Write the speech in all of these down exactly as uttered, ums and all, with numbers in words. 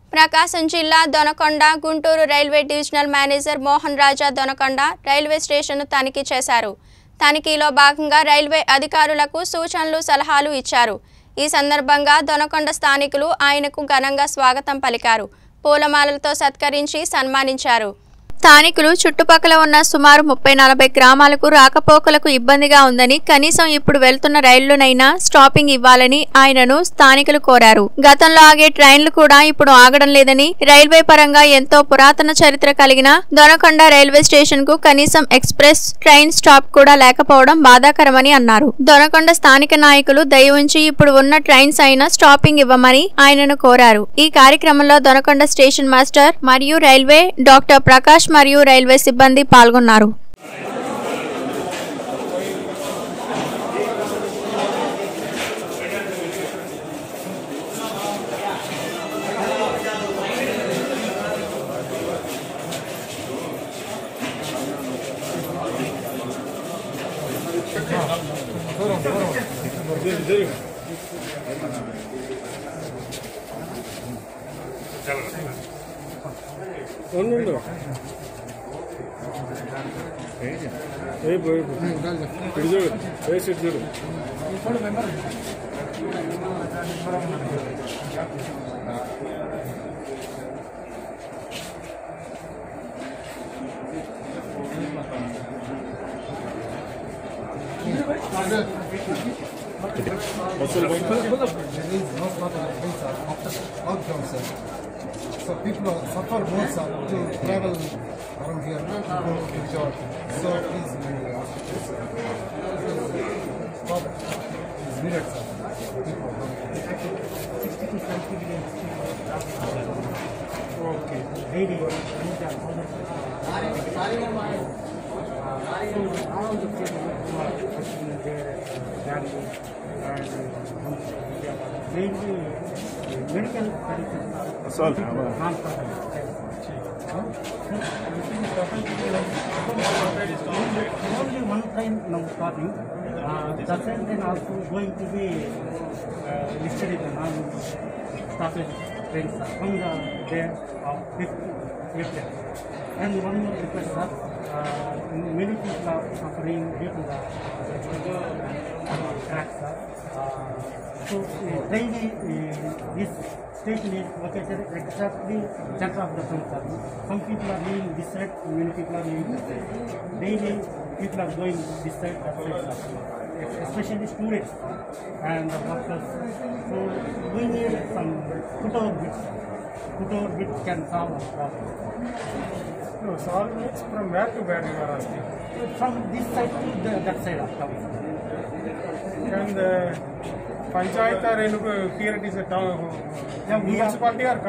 ప్రకాశం జిల్లా Donakonda Guntur railway divisional manager Mohan Raja Donakonda railway స్టేషన్ను తనిఖీ చేశారు. తనిఖీలో భాగంగా రైల్వే అధికారులకు సూచనలు సలహాలు ఇచ్చారు. ఈ సందర్భంగా దొనకొండ స్థానికులు ఆయనకు ఘనంగా స్వాగతం పలికారు. పూలమాలలతో సత్కరించి సన్మానించారు. స్థానికులు చుట్టుపక్కల ఉన్న సుమారు ముప్పై నలభై గ్రామాలకు రాకపోకలకు ఇబ్బందిగా ఉందని కనీసం ఇప్పుడు వెళ్తున్న రైళ్లునైనా స్టాపింగ్ ఇవ్వాలని ఆయనను స్థానికులు కోరారు. గతంలో ఆగే ట్రైన్లు కూడా ఇప్పుడు ఆగడం లేదని, రైల్వే పరంగా ఎంతో పురాతన చరిత్ర కలిగిన దొనకొండ రైల్వే స్టేషన్ కు కనీసం ఎక్స్ప్రెస్ ట్రైన్ స్టాప్ కూడా లేకపోవడం బాధాకరమని అన్నారు. దొనకొండ స్థానిక నాయకులు దయ ఉంచి ఇప్పుడు ఉన్న ట్రైన్స్ అయినా స్టాపింగ్ ఇవ్వమని ఆయనను కోరారు. ఈ కార్యక్రమంలో దొనకొండ స్టేషన్ మాస్టర్ మరియు రైల్వే డాక్టర్ ప్రకాష్ మరియు రైల్వే సిబ్బంది పాల్గొన్నారు. So people suffer more sir, to travel around here to go to job. So please stop. It's needed sir. sixty to seventy million okay. Daily. So all the people who are working there, family and mainly medical That's all. Only one train now starting. Uh, the same train also going to be uh, listed in the non-stoppage trains from the day of fifth April. And one more request, sir. Uh, many people are suffering due to the uh, tracks, sir. Uh, so uh, daily uh, this station is located exactly center of the center. Some people are living this side, many people are living this side. Daily people are going this side, that side, especially students and the workers. So we need some foot-over bits. Foot-over bits can solve the problem. No, solve means from where to where you are asking? From this side to the, that side of town. And the Panchayat or here it is a town, Yeah, we municipality or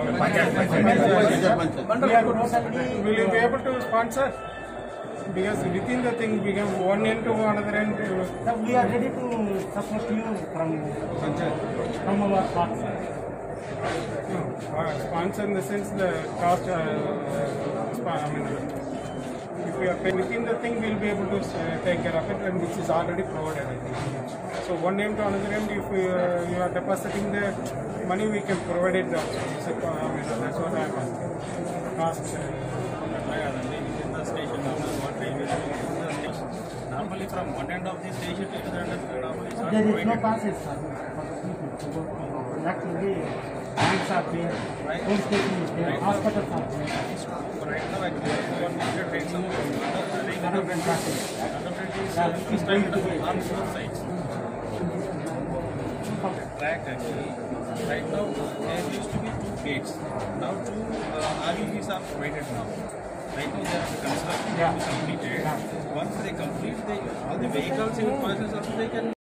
we are totally. will you be able to sponsor? Because within the thing we have one end to another end. Yeah, we are ready to support you from from our part. No, uh, sponsor in the sense the cost. Uh, uh, I mean, if we are paying within the thing, we will be able to uh, take care of it, and which is already provided, I think. So one end to another end, if we, uh, you are depositing the money, we can provide it also. So, uh, I mean, that's what I am asking. Cost. Uh, within the station, what railway station, the station. Normally, from one end of the station to the other, normally it's not There is no provided. passes, sir, for the people to go to. Actually, banks are there, police station is there, hospitals are there. Right now, actually, one major trains are running. Other than passes. Other trains is going to be on both sides. Track actually. Right now, there used to be two gates. Now, two uh, R U Vs are provided now. Right now, they are the construction Yeah. completed. Yeah. Once they complete, they, all the vehicles in process also they can.